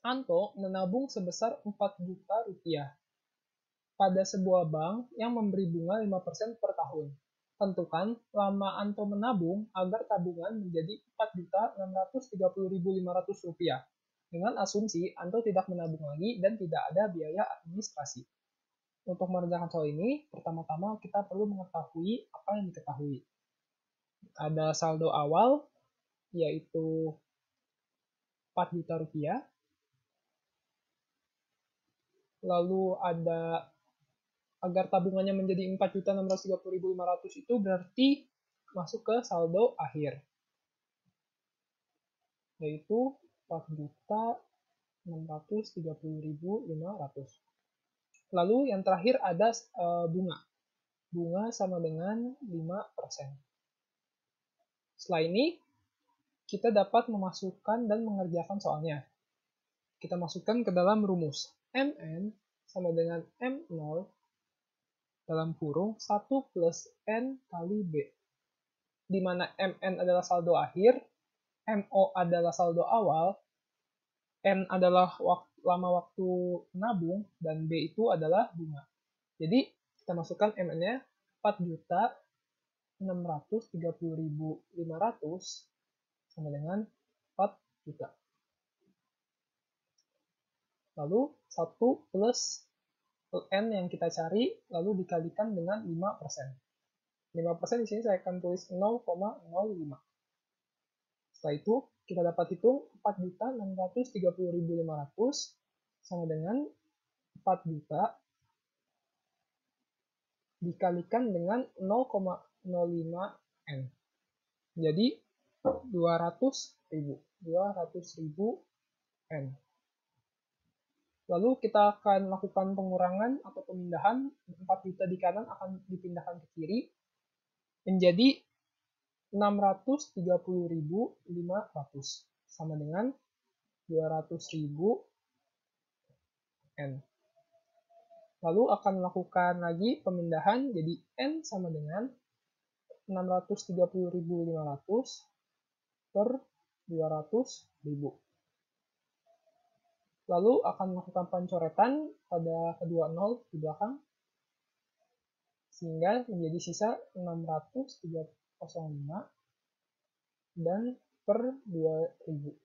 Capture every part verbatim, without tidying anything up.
Anto menabung sebesar empat juta rupiah pada sebuah bank yang memberi bunga lima persen per tahun. Tentukan lama Anto menabung agar tabungan menjadi empat juta enam ratus tiga puluh ribu lima ratus rupiah, dengan asumsi Anto tidak menabung lagi dan tidak ada biaya administrasi. Untuk mengerjakan soal ini, pertama-tama kita perlu mengetahui apa yang diketahui. Ada saldo awal, yaitu empat juta rupiah. Lalu ada agar tabungannya menjadi empat juta enam ratus tiga puluh ribu lima ratus itu berarti masuk ke saldo akhir, yaitu empat juta enam ratus tiga puluh ribu lima ratus. Lalu yang terakhir ada uh, bunga. Bunga sama dengan lima persen. Setelah ini, kita dapat memasukkan dan mengerjakan soalnya. Kita masukkan ke dalam rumus. M N sama dengan M nol dalam kurung satu plus N kali B. Di mana M N adalah saldo akhir, M O adalah saldo awal, N adalah waktu, lama waktu menabung, dan B itu adalah bunga. Jadi, kita masukkan M N-nya empat juta enam ratus tiga puluh ribu lima ratus sama dengan empat juta. Lalu satu plus N yang kita cari, lalu dikalikan dengan lima persen. lima persen di sini saya akan tulis nol koma nol lima. Setelah itu, kita dapat hitung empat juta enam ratus tiga puluh ribu lima ratus sama dengan empat juta dikalikan dengan nol koma nol lima N. Jadi, dua ratus ribu. dua ratus ribu N. Lalu kita akan lakukan pengurangan atau pemindahan. empat juta di kanan akan dipindahkan ke kiri menjadi enam ratus tiga puluh ribu lima ratus sama dengan dua ratus ribu N. Lalu akan melakukan lagi pemindahan, jadi N sama dengan enam ratus tiga puluh ribu lima ratus per dua ratus ribu. Lalu akan melakukan pencoretan pada kedua nol di belakang, sehingga menjadi sisa enam ratus tiga puluh lima dan per dua ribu.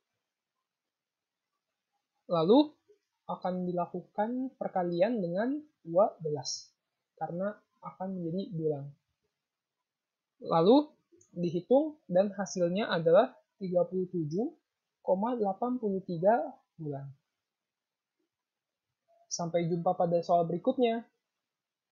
Lalu akan dilakukan perkalian dengan dua belas, karena akan menjadi bulan. Lalu dihitung dan hasilnya adalah tiga puluh tujuh koma delapan tiga bulan. Sampai jumpa pada soal berikutnya.